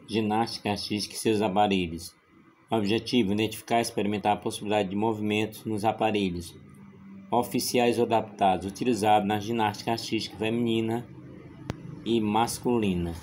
ginástica artística e seus aparelhos. Objetivo: identificar e experimentar a possibilidade de movimentos nos aparelhos oficiais ou adaptados utilizados na ginástica artística feminina e masculina.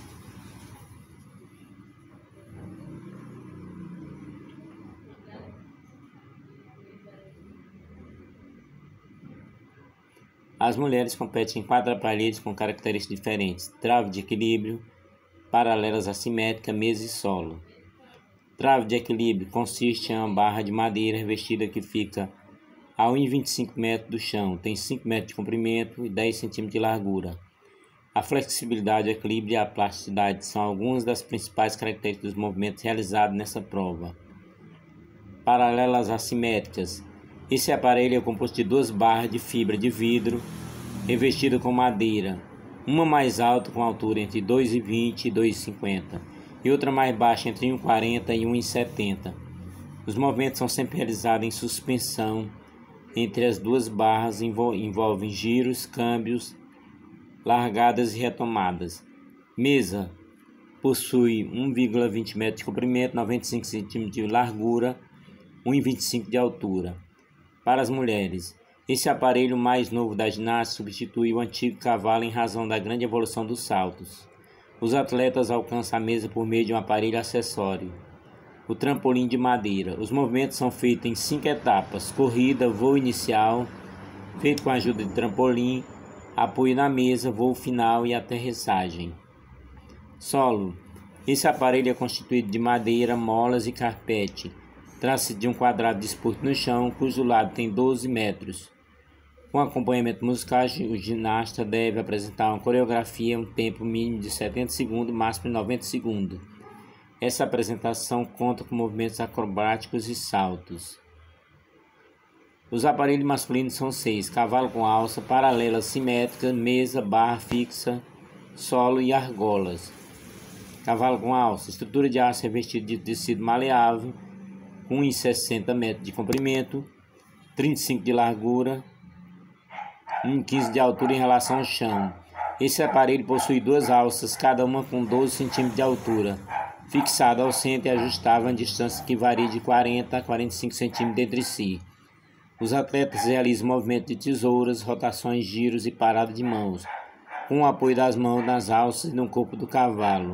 As mulheres competem em 4 aparelhos com características diferentes: trave de equilíbrio, paralelas assimétrica, mesa e solo. Trave de equilíbrio consiste em uma barra de madeira revestida que fica a 1,25 metros do chão, tem 5 metros de comprimento e 10 centímetros de largura. A flexibilidade, o equilíbrio e a plasticidade são algumas das principais características dos movimentos realizados nessa prova. Paralelas assimétricas. Esse aparelho é composto de 2 barras de fibra de vidro revestida com madeira, uma mais alta com altura entre 2,20 e 2,50 e outra mais baixa entre 1,40 e 1,70. Os movimentos são sempre realizados em suspensão entre as 2 barras, envolvem giros, câmbios, largadas e retomadas. Mesa possui 1,20 metros de comprimento, 95 centímetros de largura, 1,25 de altura. Para as mulheres, esse aparelho mais novo da ginástica substitui o antigo cavalo em razão da grande evolução dos saltos. Os atletas alcançam a mesa por meio de um aparelho acessório, o trampolim de madeira. Os movimentos são feitos em 5 etapas: corrida, voo inicial, feito com a ajuda de trampolim, apoio na mesa, voo final e aterrissagem. Solo. Esse aparelho é constituído de madeira, molas e carpete. Trata-se de um quadrado disposto no chão, cujo lado tem 12 metros. Com acompanhamento musical, o ginasta deve apresentar uma coreografia em um tempo mínimo de 70 segundos, máximo de 90 segundos. Essa apresentação conta com movimentos acrobáticos e saltos. Os aparelhos masculinos são 6: cavalo com alça, paralela simétrica, mesa, barra fixa, solo e argolas. Cavalo com alça, estrutura de aço revestida de tecido maleável, 1,60 metros de comprimento, 35 de largura, 1,15 de altura em relação ao chão. Esse aparelho possui 2 alças, cada uma com 12 centímetros de altura, fixada ao centro e ajustável a distância que varia de 40 a 45 centímetros entre si. Os atletas realizam movimento de tesouras, rotações, giros e parada de mãos, com o apoio das mãos nas alças e no corpo do cavalo.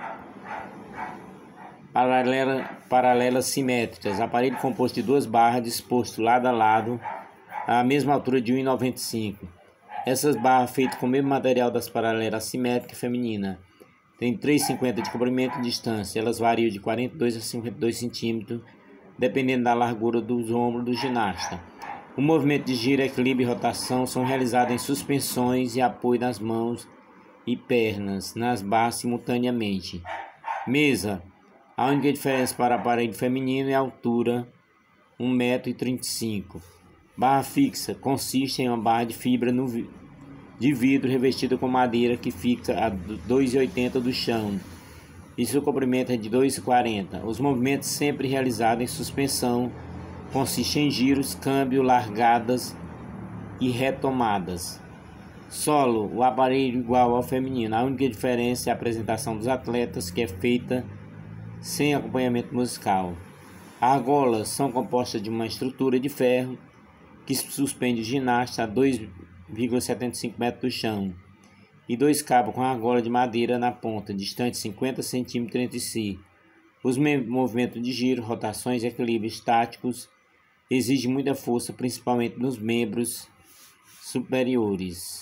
Paralelas simétricas. Aparelho composto de 2 barras disposto lado a lado, à mesma altura de 1,95. Essas barras, feitas com o mesmo material das paralelas assimétricas femininas, têm 3,50 de comprimento e distância. Elas variam de 42 a 52 centímetros, dependendo da largura dos ombros do ginasta. O movimento de giro, equilíbrio e rotação são realizados em suspensões e apoio das mãos e pernas nas barras simultaneamente. Mesa. A única diferença para o aparelho feminino é a altura, 1,35 m. Barra fixa. Consiste em uma barra de fibra de vidro revestida com madeira que fica a 2,80 do chão e seu comprimento é de 2,40 m. Os movimentos sempre realizados em suspensão consistem em giros, câmbio, largadas e retomadas. Solo. O aparelho igual ao feminino. A única diferença é a apresentação dos atletas, que é feita sem acompanhamento musical. Argolas são compostas de uma estrutura de ferro que suspende o ginasta a 2,75 metros do chão e 2 cabos com argola de madeira na ponta, distantes 50 centímetros entre si. Os movimentos de giro, rotações e equilíbrios estáticos exigem muita força, principalmente nos membros superiores.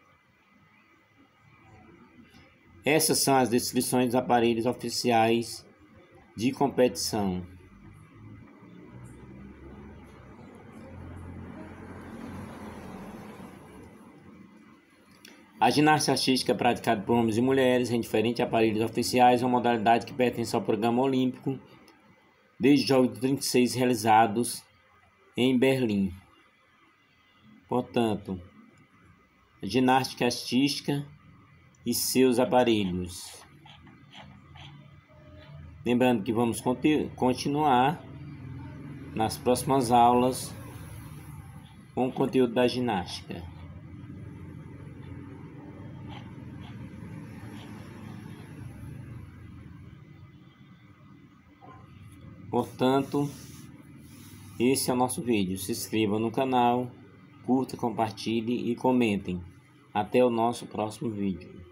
Essas são as descrições dos aparelhos oficiais de competição. A ginástica artística praticada por homens e mulheres em diferentes aparelhos oficiais é uma modalidade que pertence ao programa olímpico desde os Jogos de 36 realizados em Berlim. Portanto, a ginástica artística e seus aparelhos. Lembrando que vamos continuar nas próximas aulas com o conteúdo da ginástica. Portanto, esse é o nosso vídeo. Se inscreva no canal, curta, compartilhe e comentem. Até o nosso próximo vídeo.